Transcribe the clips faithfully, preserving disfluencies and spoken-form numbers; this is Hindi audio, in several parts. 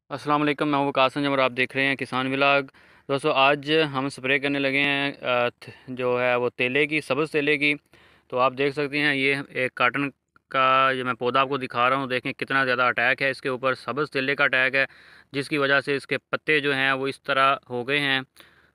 अस्सलाम वालेकुम, मैं हूँ किसान और आप देख रहे हैं किसान व्लॉग। दोस्तों, आज हम स्प्रे करने लगे हैं अ, थ- जो है वो तेले की, सब्ज़ तेले की। तो आप देख सकते हैं, ये एक काटन का ये मैं पौधा आपको दिखा रहा हूँ। देखें कितना ज़्यादा अटैक है इसके ऊपर, सब्ज़ तेले का अटैक है, जिसकी वजह से इसके पत्ते जो हैं वो इस तरह हो गए हैं।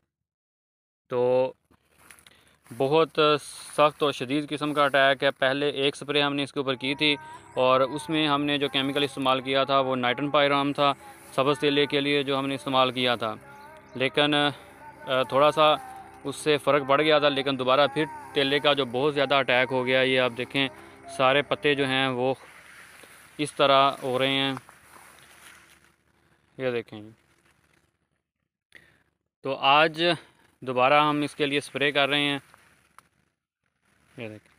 तो बहुत सख्त और शदीद किस्म का अटैक है। पहले एक स्प्रे हमने इसके ऊपर की थी और उसमें हमने जो केमिकल इस्तेमाल किया था वो नाइट्रोन पायराम था, सब्ज़ तेले के लिए जो हमने इस्तेमाल किया था। लेकिन अ, थोड़ा सा उससे फ़र्क पड़ गया था, लेकिन दोबारा फिर तेले का जो बहुत ज़्यादा अटैक हो गया। ये आप देखें, सारे पत्ते जो हैं वो इस तरह हो रहे हैं, ये देखें। तो आज दोबारा हम इसके लिए स्प्रे कर रहे हैं, ये देखें।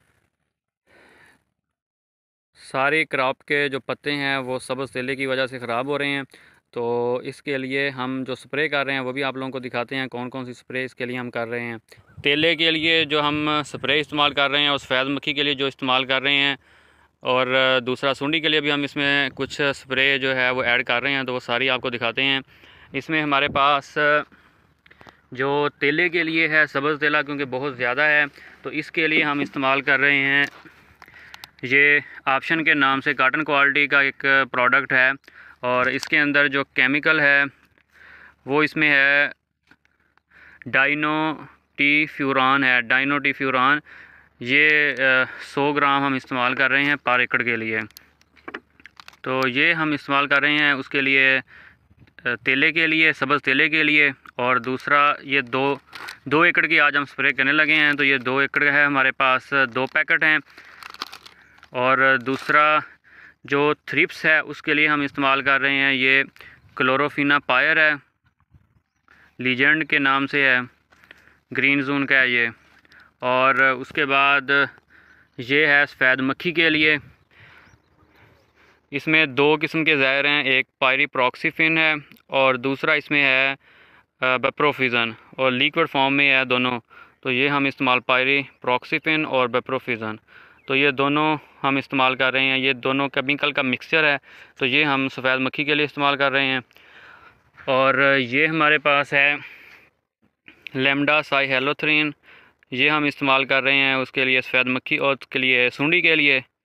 सारे क्रॉप के जो पत्ते हैं वो सब्ज़ तेले की वजह से ख़राब हो रहे हैं। तो इसके लिए हम जो स्प्रे कर रहे हैं वो भी आप लोगों को दिखाते हैं, कौन कौन सी स्प्रे इसके लिए हम कर रहे हैं। तेले के लिए जो हम स्प्रे इस्तेमाल कर रहे हैं, उस सफ़ेद मक्खी के लिए जो इस्तेमाल कर रहे हैं, और दूसरा सूंडी के लिए भी हम इसमें कुछ स्प्रे जो है वो ऐड कर रहे हैं। तो वो सारी आपको दिखाते हैं। इसमें हमारे पास जो तेले के लिए है सब्ज़ तेला, क्योंकि बहुत ज़्यादा है, तो इसके लिए हम इस्तेमाल कर रहे हैं, ये ऑप्शन के नाम से कॉटन क्वालिटी का एक प्रोडक्ट है। और इसके अंदर जो केमिकल है वो इसमें है डाइनो टी फ्यूरान है, डाइनो टी फ्यूरान। ये सौ ग्राम हम इस्तेमाल कर रहे हैं पर एकड़ के लिए। तो ये हम इस्तेमाल कर रहे हैं उसके लिए, अ, तेले के लिए, सब्ज़ तेले के लिए। और दूसरा ये दो दो एकड़ की आज हम स्प्रे करने लगे हैं। तो ये दो एकड़ है, हमारे पास दो पैकेट हैं। और दूसरा जो थ्रिप्स है उसके लिए हम इस्तेमाल कर रहे हैं, ये क्लोरोफिना पायर है, लीजेंड के नाम से है, ग्रीन जोन का है ये। और उसके बाद ये है सफ़ेद मक्खी के लिए। इसमें दो किस्म के ज़हर हैं, एक पायरीप्रॉक्सीफिन है और दूसरा इसमें है बेप्रोफिज़न, और लिक्विड फॉर्म में है दोनों। तो ये हम इस्तेमाल पायरीप्रॉक्सीफिन और बेप्रोफिज़न, तो ये दोनों हम इस्तेमाल कर रहे हैं। ये दोनों केमिकल का मिक्सचर है, तो ये हम सफ़ेद मक्खी के लिए इस्तेमाल कर रहे हैं। और ये हमारे पास है लेमडा साइहेलोथ्रीन, ये हम इस्तेमाल कर रहे हैं उसके लिए, सफ़ेद मक्खी और उसके लिए सूंडी के लिए।